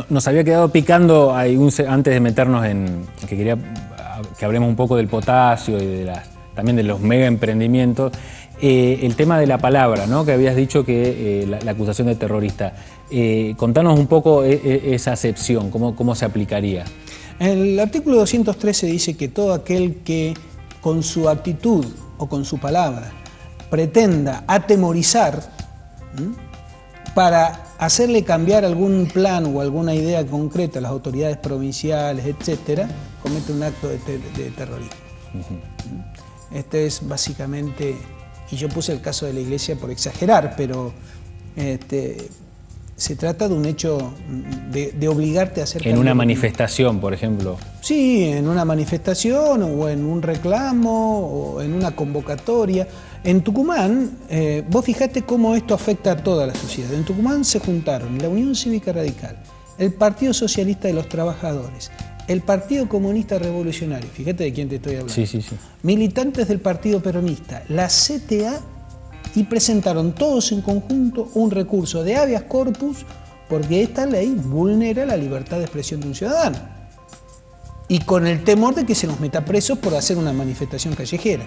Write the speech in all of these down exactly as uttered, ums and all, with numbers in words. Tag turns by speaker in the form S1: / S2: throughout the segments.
S1: nos había quedado picando ahí un, antes de meternos en... que quería que hablemos un poco del potasio y de las, también de los mega emprendimientos. Eh, el tema de la palabra, ¿no? Que habías dicho que eh, la, la acusación de terrorista. Eh, contanos un poco e, e, esa acepción, cómo, cómo se aplicaría.
S2: El artículo doscientos trece dice que todo aquel que con su actitud o con su palabra pretenda atemorizar, ¿m? para hacerle cambiar algún plan o alguna idea concreta a las autoridades provinciales, etcétera, comete un acto de, ter de terrorismo. Uh-huh. Este es básicamente, y yo puse el caso de la iglesia por exagerar, pero este, se trata de un hecho de, de obligarte a hacer...
S1: En una manifestación, por ejemplo.
S2: Sí, en una manifestación o en un reclamo o en una convocatoria. En Tucumán, eh, vos fijate cómo esto afecta a toda la sociedad. En Tucumán se juntaron la Unión Cívica Radical, el Partido Socialista de los Trabajadores, el Partido Comunista Revolucionario, fíjate de quién te estoy hablando,
S1: sí, sí, sí.
S2: militantes del Partido Peronista, la C T A, y presentaron todos en conjunto un recurso de habeas corpus porque esta ley vulnera la libertad de expresión de un ciudadano y con el temor de que se nos meta presos por hacer una manifestación callejera.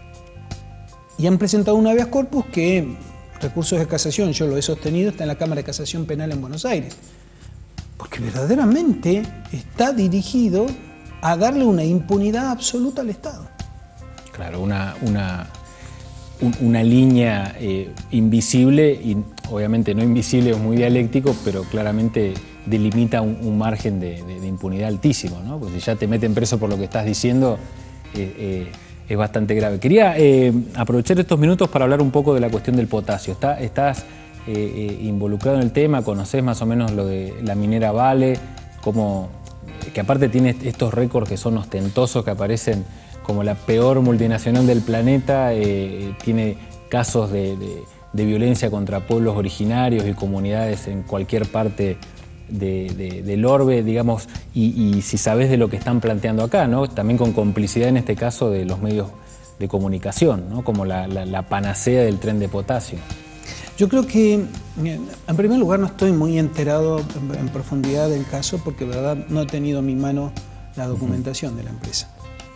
S2: Y han presentado un habeas corpus que, recursos de casación, yo lo he sostenido, está en la Cámara de Casación Penal en Buenos Aires, porque verdaderamente está dirigido a darle una impunidad absoluta al Estado.
S1: Claro, una... una... una línea eh, invisible, y obviamente no invisible, es muy dialéctico, pero claramente delimita un, un margen de, de, de impunidad altísimo, ¿no? Porque si ya te meten preso por lo que estás diciendo, eh, eh, es bastante grave. Quería eh, aprovechar estos minutos para hablar un poco de la cuestión del potasio. Está, estás eh, eh, involucrado en el tema, conocés más o menos lo de la minera Vale, como, que aparte tiene estos récords que son ostentosos, que aparecen como la peor multinacional del planeta, eh, tiene casos de, de, de violencia contra pueblos originarios y comunidades en cualquier parte de, de, del orbe, digamos, y, y si sabés de lo que están planteando acá, ¿no? También con complicidad en este caso de los medios de comunicación, ¿no? Como la, la, la panacea del tren de potasio.
S2: Yo creo que, en primer lugar, no estoy muy enterado en, en profundidad del caso porque, verdad, no he tenido en mi mano la documentación uh-huh. de la empresa.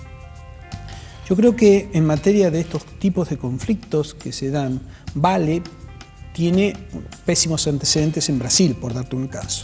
S2: Yo creo que en materia de estos tipos de conflictos que se dan, Vale tiene pésimos antecedentes en Brasil, por darte un caso.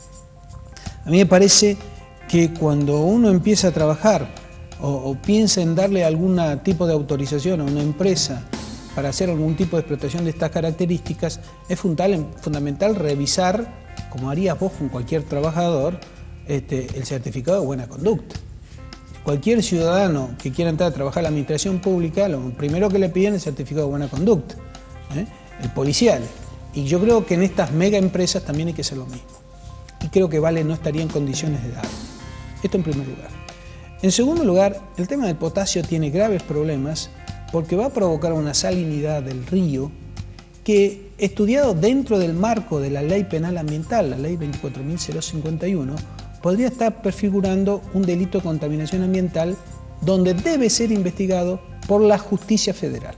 S2: A mí me parece que cuando uno empieza a trabajar o, o piensa en darle algún tipo de autorización a una empresa para hacer algún tipo de explotación de estas características, es fundamental, fundamental revisar, como harías vos con cualquier trabajador, este, el certificado de buena conducta. Cualquier ciudadano que quiera entrar a trabajar en la administración pública, lo primero que le piden es el certificado de buena conducta, ¿eh? el policial. Y yo creo que en estas mega empresas también hay que hacer lo mismo. Y creo que Vale no estaría en condiciones de darlo. Esto en primer lugar. En segundo lugar, el tema del potasio tiene graves problemas porque va a provocar una salinidad del río que, estudiado dentro del marco de la Ley Penal Ambiental, la Ley veinticuatro mil cincuenta y uno, podría estar prefigurando un delito de contaminación ambiental donde debe ser investigado por la justicia federal.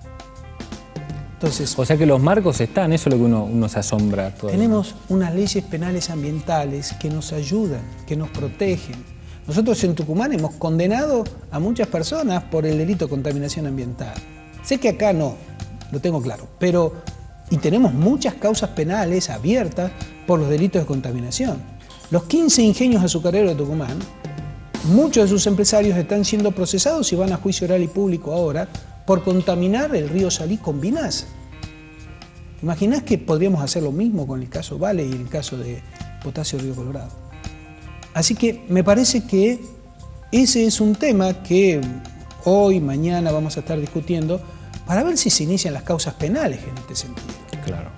S2: Entonces,
S1: o sea que los marcos están, eso es lo que uno, uno se asombra todavía.
S2: Tenemos unas leyes penales ambientales que nos ayudan, que nos protegen. Nosotros en Tucumán hemos condenado a muchas personas por el delito de contaminación ambiental. Sé que acá no, lo tengo claro, pero y tenemos muchas causas penales abiertas por los delitos de contaminación. Los quince ingenios azucareros de Tucumán, muchos de sus empresarios están siendo procesados y van a juicio oral y público ahora por contaminar el río Salí con vinaza. ¿Imaginás que podríamos hacer lo mismo con el caso Vale y el caso de Potasio Río Colorado? Así que me parece que ese es un tema que hoy, mañana vamos a estar discutiendo para ver si se inician las causas penales en este sentido.
S1: Claro.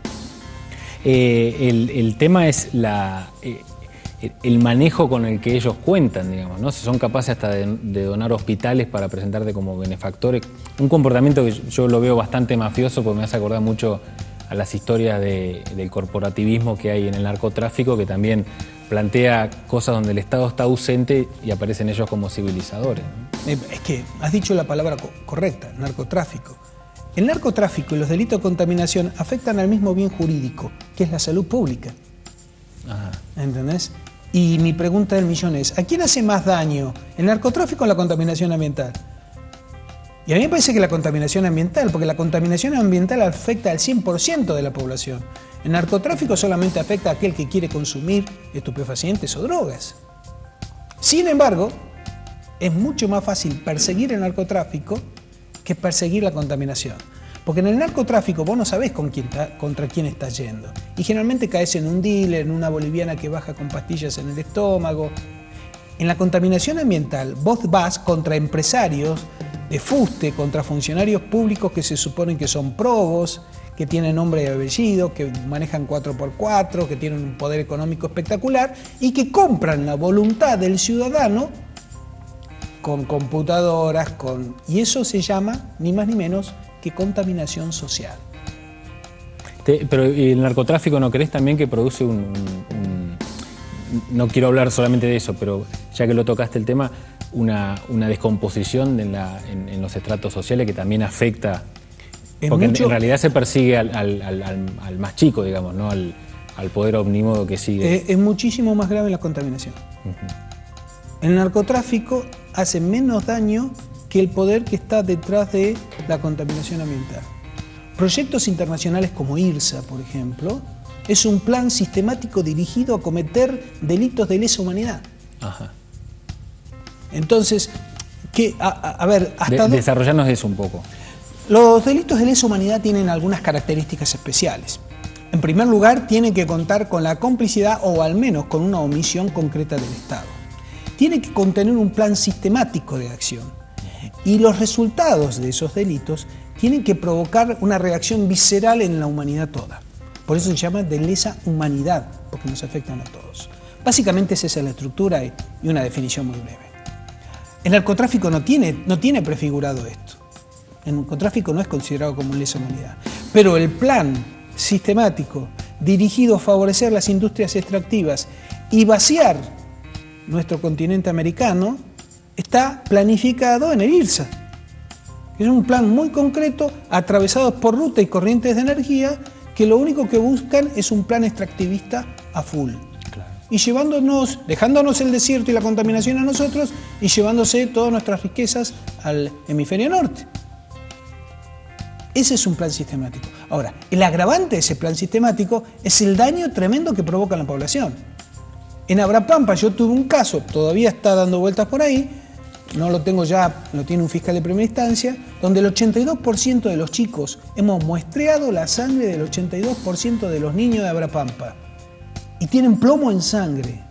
S1: Eh, el, el tema es la... Eh, el manejo con el que ellos cuentan, digamos, ¿no? Si son capaces hasta de, de donar hospitales para presentarte como benefactores. Un comportamiento que yo lo veo bastante mafioso porque me hace acordar mucho a las historias de, del corporativismo que hay en el narcotráfico, que también plantea cosas donde el Estado está ausente y aparecen ellos como civilizadores, ¿no?
S2: Es que has dicho la palabra co correcta, narcotráfico. El narcotráfico y los delitos de contaminación afectan al mismo bien jurídico, que es la salud pública. Ajá. ¿Entendés? Y mi pregunta del millón es, ¿a quién hace más daño? ¿El narcotráfico o la contaminación ambiental? Y a mí me parece que la contaminación ambiental, porque la contaminación ambiental afecta al cien por ciento de la población. El narcotráfico solamente afecta a aquel que quiere consumir estupefacientes o drogas. Sin embargo, es mucho más fácil perseguir el narcotráfico que perseguir la contaminación. Porque en el narcotráfico vos no sabés con quién ta, contra quién estás yendo. Y generalmente caes en un dealer, en una boliviana que baja con pastillas en el estómago. En la contaminación ambiental vos vas contra empresarios de fuste, contra funcionarios públicos que se suponen que son probos, que tienen nombre y apellido, que manejan cuatro por cuatro, que tienen un poder económico espectacular y que compran la voluntad del ciudadano con computadoras, con... y eso se llama, ni más ni menos, que contaminación social.
S1: Te, pero el narcotráfico, ¿no crees también que produce un, un, un... no quiero hablar solamente de eso, pero ya que lo tocaste el tema, una, una descomposición en, la, en, en los estratos sociales que también afecta... Es porque mucho... en, en realidad se persigue al, al, al, al más chico, digamos, ¿no? Al, al poder omnímodo que sigue.
S2: Es, es muchísimo más grave la contaminación. Uh-huh. El narcotráfico hace menos daño que el poder que está detrás de la contaminación ambiental. Proyectos internacionales como IRSA, por ejemplo, es un plan sistemático dirigido a cometer delitos de lesa humanidad. Ajá. Entonces, ¿qué? A, a, a ver, hasta
S1: de, desarrollarnos eso un poco.
S2: Los delitos de lesa humanidad tienen algunas características especiales. En primer lugar, tienen que contar con la complicidad o al menos con una omisión concreta del Estado. Tiene que contener un plan sistemático de acción. Y los resultados de esos delitos tienen que provocar una reacción visceral en la humanidad toda. Por eso se llama de lesa humanidad, porque nos afectan a todos. Básicamente esa es la estructura y una definición muy breve. El narcotráfico no tiene, no tiene prefigurado esto. El narcotráfico no es considerado como lesa humanidad. Pero el plan sistemático dirigido a favorecer las industrias extractivas y vaciar nuestro continente americano está planificado en el IRSA. Es un plan muy concreto, atravesado por rutas y corrientes de energía, que lo único que buscan es un plan extractivista a full. Claro. Y llevándonos, dejándonos el desierto y la contaminación a nosotros y llevándose todas nuestras riquezas al hemisferio norte. Ese es un plan sistemático. Ahora, el agravante de ese plan sistemático es el daño tremendo que provoca en la población. En Abrapampa yo tuve un caso, todavía está dando vueltas por ahí, no lo tengo ya, lo tiene un fiscal de primera instancia, donde el ochenta y dos por ciento de los chicos, hemos muestreado la sangre del ochenta y dos por ciento de los niños de Abrapampa y tienen plomo en sangre.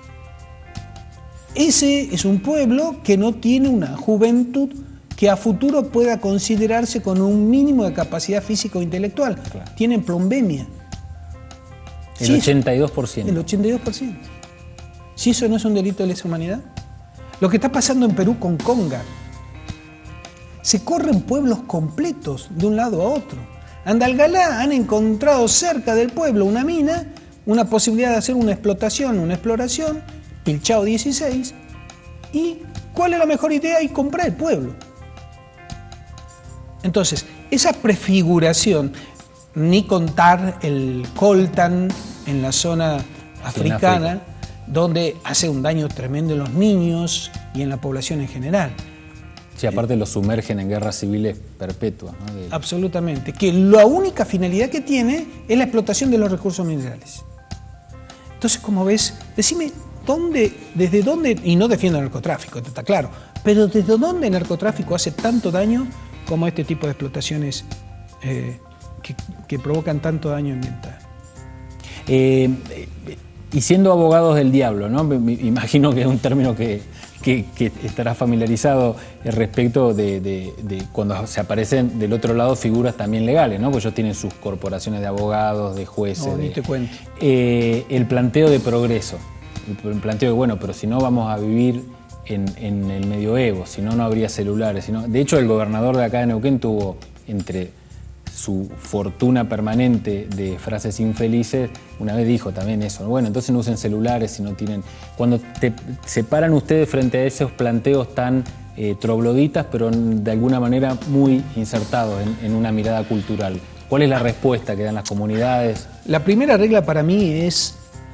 S2: Ese es un pueblo que no tiene una juventud que a futuro pueda considerarse con un mínimo de capacidad física o intelectual. Claro. Tienen plombemia.
S1: El sí, ochenta y dos por ciento.
S2: El ochenta y dos por ciento. ¿Si eso no es un delito de lesa humanidad? Lo que está pasando en Perú con Conga. Se corren pueblos completos de un lado a otro. Andalgalá han encontrado cerca del pueblo una mina, una posibilidad de hacer una explotación, una exploración, Pilchao dieciséis, y ¿cuál es la mejor idea? Y comprar el pueblo. Entonces, esa prefiguración, ni contar el coltan en la zona africana, donde hace un daño tremendo en los niños y en la población en general.
S1: Sí, aparte los sumergen en guerras civiles perpetuas, ¿no? De...
S2: Absolutamente. Que la única finalidad que tiene es la explotación de los recursos minerales. Entonces, como ves, decime, ¿dónde, desde dónde, y no defiendo el narcotráfico, esto está claro, pero desde dónde el narcotráfico hace tanto daño como este tipo de explotaciones eh, que, que provocan tanto daño ambiental?
S1: Eh, y siendo abogados del diablo, ¿no? Me imagino que es un término que, que, que estará familiarizado respecto de, de, de cuando se aparecen del otro lado figuras también legales, ¿no? Porque ellos tienen sus corporaciones de abogados, de jueces.
S2: No,
S1: de,
S2: ni te cuento.
S1: Eh, el planteo de progreso, el planteo de, bueno, pero si no vamos a vivir en, en el medioevo, si no, no habría celulares. Si no, de hecho, el gobernador de acá de Neuquén tuvo entre su fortuna permanente de frases infelices, una vez dijo también eso, bueno, entonces no usen celulares si no tienen... Cuando te separan ustedes frente a esos planteos tan eh, trogloditas, pero de alguna manera muy insertados en, en una mirada cultural, ¿cuál es la respuesta que dan las comunidades?
S2: La primera regla para mí es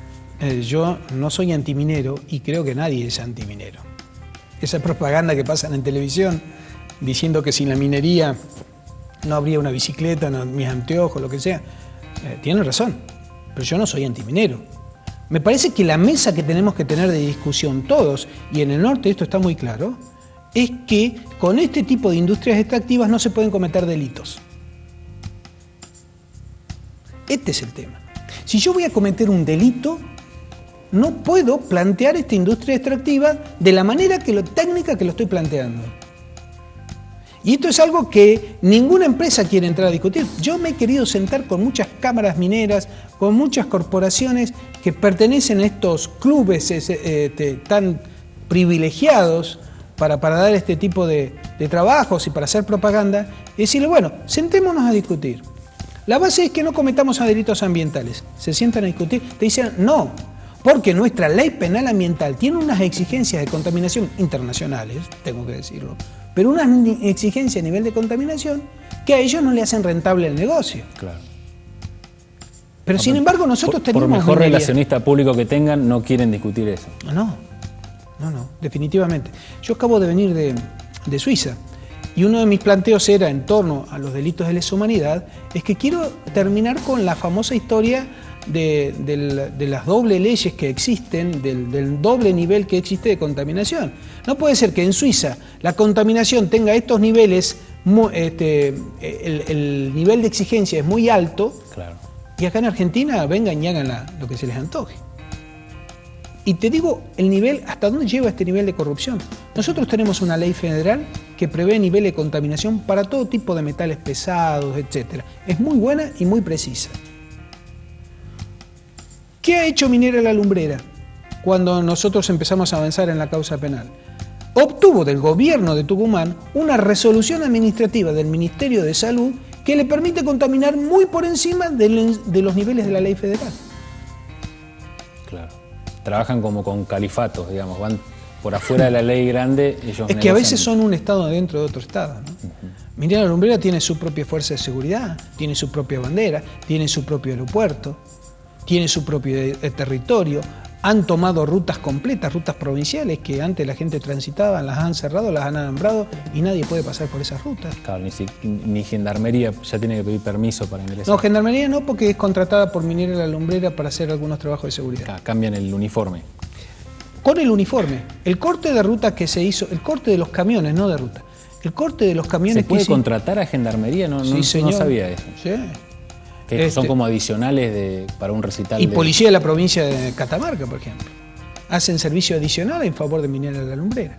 S2: eh, yo no soy antiminero y creo que nadie es antiminero. Esa propaganda que pasan en televisión diciendo que sin la minería no habría una bicicleta, no, mis anteojos, lo que sea, eh, tienen razón, pero yo no soy antiminero. Me parece que la mesa que tenemos que tener de discusión todos, y en el norte esto está muy claro, es que con este tipo de industrias extractivas no se pueden cometer delitos. Este es el tema. Si yo voy a cometer un delito, no puedo plantear esta industria extractiva de la manera que lo, técnica que lo estoy planteando. Y esto es algo que ninguna empresa quiere entrar a discutir. Yo me he querido sentar con muchas cámaras mineras, con muchas corporaciones que pertenecen a estos clubes este, tan privilegiados para, para dar este tipo de, de trabajos y para hacer propaganda, y decirle, bueno, sentémonos a discutir. La base es que no cometamos delitos ambientales. Se sientan a discutir, te dicen no, porque nuestra ley penal ambiental tiene unas exigencias de contaminación internacionales, tengo que decirlo, pero unas exigencias a nivel de contaminación que a ellos no le hacen rentable el negocio. Claro. Pero no, sin embargo nosotros
S1: por,
S2: tenemos...
S1: Por mejor
S2: minería.
S1: relacionista público que tengan, no quieren discutir eso.
S2: No, no, no, definitivamente. Yo acabo de venir de, de Suiza y uno de mis planteos era en torno a los delitos de lesa humanidad, es que quiero terminar con la famosa historia de, de, de las dobles leyes que existen, del, del doble nivel que existe de contaminación. No puede ser que en Suiza la contaminación tenga estos niveles, este, el, el nivel de exigencia es muy alto, claro, y acá en Argentina vengan y hagan la, lo que se les antoje. Y te digo el nivel, hasta dónde lleva este nivel de corrupción. Nosotros tenemos una ley federal que prevé nivel de contaminación para todo tipo de metales pesados, etcétera. Es muy buena y muy precisa. ¿Qué ha hecho Minera La Lumbrera cuando nosotros empezamos a avanzar en la causa penal? Obtuvo del gobierno de Tucumán una resolución administrativa del Ministerio de Salud que le permite contaminar muy por encima de, de los niveles de la ley federal.
S1: Claro. Trabajan como con califatos, digamos, van por afuera de la ley grande. Ellos
S2: es
S1: negocian.
S2: Que a veces son un estado dentro de otro estado, ¿no? Uh-huh. Minera La Lumbrera tiene su propia fuerza de seguridad, tiene su propia bandera, tiene su propio aeropuerto, tiene su propio eh, territorio. Han tomado rutas completas, rutas provinciales que antes la gente transitaba, las han cerrado, las han alambrado y nadie puede pasar por esas rutas.
S1: Claro, ni, si, ni Gendarmería ya tiene que pedir permiso para ingresar.
S2: No, Gendarmería no, porque es contratada por Minera La Lumbrera para hacer algunos trabajos de seguridad.
S1: Ah, cambian el uniforme.
S2: Con el uniforme. El corte de ruta que se hizo, el corte de los camiones, no de ruta. El corte de los camiones
S1: ¿Se puede
S2: que
S1: contratar a Gendarmería? No,
S2: sí,
S1: no,
S2: señor.
S1: no sabía eso.
S2: Sí.
S1: Que este, son como adicionales de, para un recital.
S2: Y
S1: de...
S2: policía de la provincia de Catamarca, por ejemplo. Hacen servicio adicional en favor de Minera La Lumbrera.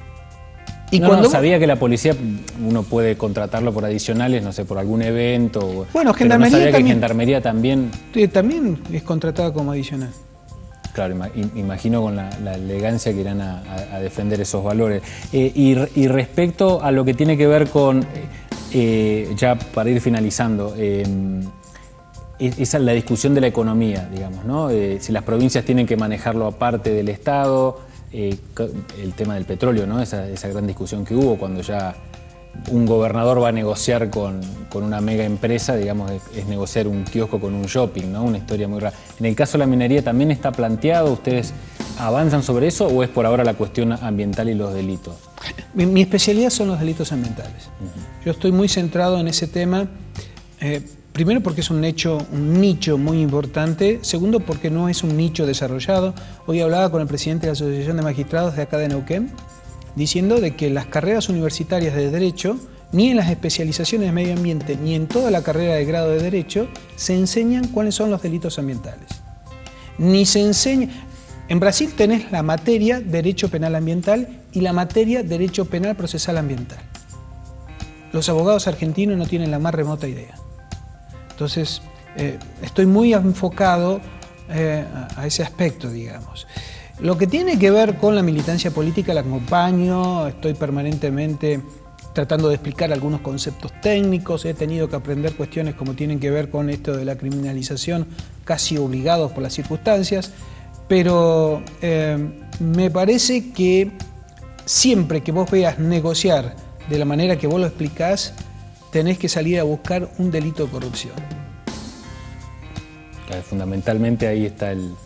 S1: Y no, cuando no, sabía que la policía uno puede contratarlo por adicionales, no sé, por algún evento.
S2: Bueno, Gendarmería
S1: pero no sabía
S2: también,
S1: que Gendarmería también...
S2: También es contratada como adicional.
S1: Claro, imagino con la, la elegancia que irán a, a, a defender esos valores. Eh, y, y respecto a lo que tiene que ver con, eh, ya para ir finalizando, eh, esa es la discusión de la economía, digamos, ¿no? Eh, si las provincias tienen que manejarlo aparte del Estado, eh, el tema del petróleo, ¿no? Esa, esa gran discusión que hubo cuando ya un gobernador va a negociar con, con una mega empresa, digamos, es, es negociar un kiosco con un shopping, ¿no? Una historia muy rara. En el caso de la minería, ¿también está planteado? ¿Ustedes avanzan sobre eso o es por ahora la cuestión ambiental y los delitos?
S2: Mi, mi especialidad son los delitos ambientales. Uh-huh. Yo estoy muy centrado en ese tema. Eh, Primero porque es un nicho, un nicho muy importante. Segundo porque no es un nicho desarrollado. Hoy hablaba con el presidente de la Asociación de Magistrados de acá de Neuquén, diciendo de que las carreras universitarias de Derecho, ni en las especializaciones de Medio Ambiente, ni en toda la carrera de grado de Derecho, se enseñan cuáles son los delitos ambientales. Ni se enseña... En Brasil tenés la materia Derecho Penal Ambiental y la materia Derecho Penal Procesal Ambiental. Los abogados argentinos no tienen la más remota idea. Entonces, eh, estoy muy enfocado eh, a, a ese aspecto, digamos. Lo que tiene que ver con la militancia política la acompaño, estoy permanentemente tratando de explicar algunos conceptos técnicos, he tenido que aprender cuestiones como tienen que ver con esto de la criminalización, casi obligados por las circunstancias, pero eh, me parece que siempre que vos veas negociar de la manera que vos lo explicás, tenés que salir a buscar un delito de corrupción.
S1: Claro, fundamentalmente ahí está el,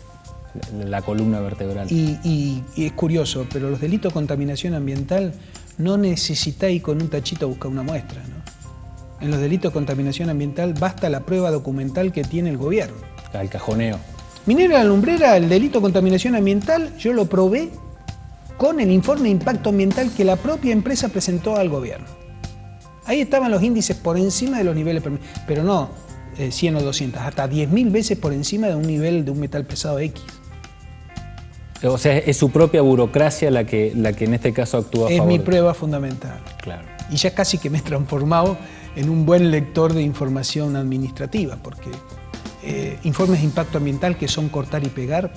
S1: la, la columna vertebral.
S2: Y, y, y es curioso, pero los delitos de contaminación ambiental no necesitáis con un tachito buscar una muestra, ¿no? En los delitos de contaminación ambiental basta la prueba documental que tiene el gobierno.
S1: El cajoneo.
S2: Minera La Lumbrera, el delito de contaminación ambiental, yo lo probé con el informe de impacto ambiental que la propia empresa presentó al gobierno. Ahí estaban los índices por encima de los niveles permitidos, pero no eh, cien o doscientas, hasta diez mil veces por encima de un nivel de un metal pesado X.
S1: O sea, es su propia burocracia la que, la que en este caso actúa a
S2: Es
S1: favor.
S2: mi
S1: de...
S2: prueba fundamental.
S1: Claro.
S2: Y ya casi que me he transformado en un buen lector de información administrativa, porque eh, informes de impacto ambiental que son cortar y pegar.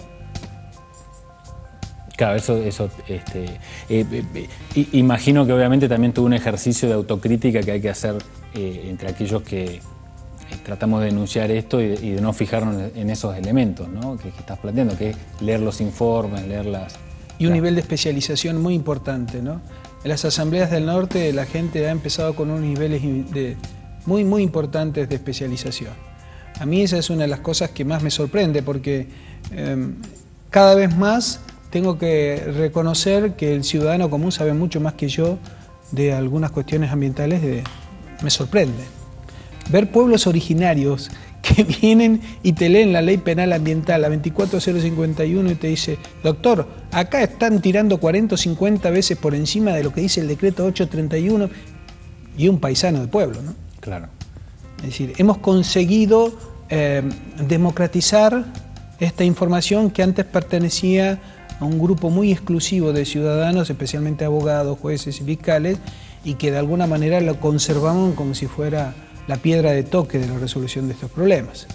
S1: Claro, eso, eso este, eh, eh, imagino que obviamente también tuvo un ejercicio de autocrítica que hay que hacer eh, entre aquellos que eh, tratamos de denunciar esto y de, y de no fijarnos en esos elementos, ¿no? que, que estás planteando, que es leer los informes, leer las...
S2: Y un
S1: las...
S2: nivel de especialización muy importante, ¿no? En las asambleas del norte la gente ha empezado con unos niveles de, muy, muy importantes de especialización. A mí esa es una de las cosas que más me sorprende, porque eh, cada vez más tengo que reconocer que el ciudadano común sabe mucho más que yo de algunas cuestiones ambientales. De, me sorprende. Ver pueblos originarios que vienen y te leen la ley penal ambiental, la veinticuatro mil cincuenta y uno, y te dice, doctor, acá están tirando cuarenta o cincuenta veces por encima de lo que dice el decreto ochocientos treinta y uno, y un paisano del pueblo, ¿no?
S1: Claro.
S2: Es decir, hemos conseguido eh, democratizar esta información que antes pertenecía a un grupo muy exclusivo de ciudadanos, especialmente abogados, jueces y fiscales, y que de alguna manera lo conservamos como si fuera la piedra de toque de la resolución de estos problemas.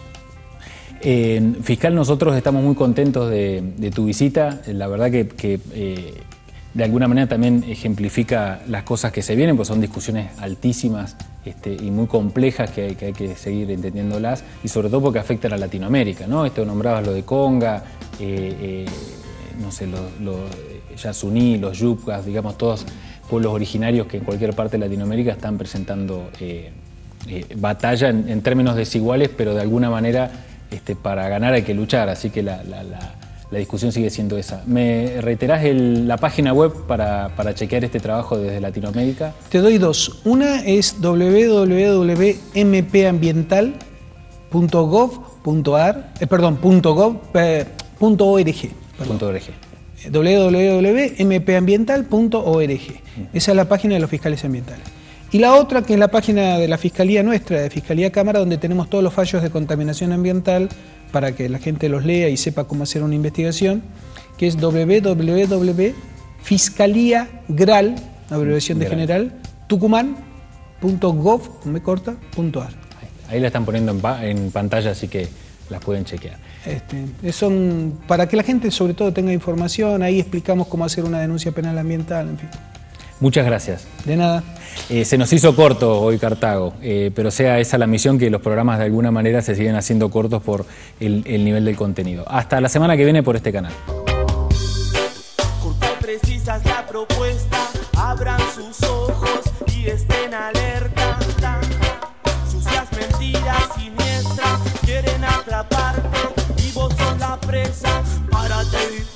S1: Eh, fiscal, nosotros estamos muy contentos de, de tu visita. La verdad que, que eh, de alguna manera también ejemplifica las cosas que se vienen, pues son discusiones altísimas este, y muy complejas que hay, que hay que seguir entendiéndolas, y sobre todo porque afectan a Latinoamérica, ¿no? Esto nombrabas lo de Conga, eh, eh, no sé, los, los Yasuní, los Yucas, digamos, todos pueblos originarios que en cualquier parte de Latinoamérica están presentando eh, eh, batalla en, en términos desiguales, pero de alguna manera este, para ganar hay que luchar, así que la, la, la, la discusión sigue siendo esa. ¿Me reiterás el, la página web para, para chequear este trabajo desde Latinoamérica?
S2: Te doy dos. Una es w w w punto m p ambiental punto gov punto a r, eh, perdón, punto gov, eh, punto org.
S1: Punto org.
S2: w w w punto m p ambiental punto org. Esa es la página de los fiscales ambientales. Y la otra, que es la página de la Fiscalía nuestra, de Fiscalía Cámara, donde tenemos todos los fallos de contaminación ambiental para que la gente los lea y sepa cómo hacer una investigación, que es w w w punto fiscalía gral, abreviación de general, tucumán punto gov punto a r.
S1: Ahí la están poniendo en, pa en pantalla, así que las pueden chequear.
S2: Este, son para que la gente sobre todo tenga información. Ahí explicamos cómo hacer una denuncia penal ambiental, en fin.
S1: Muchas gracias.
S2: De nada.
S1: Eh, se nos hizo corto hoy Cartago, eh, pero sea esa la misión, que los programas de alguna manera se siguen haciendo cortos por el, el nivel del contenido. Hasta la semana que viene por este canal.
S3: Corta y precisa es la propuesta, abran sus ojos y estén alerta. Sucias mentiras siniestras quieren atraparte y vos sos la presa. Párate.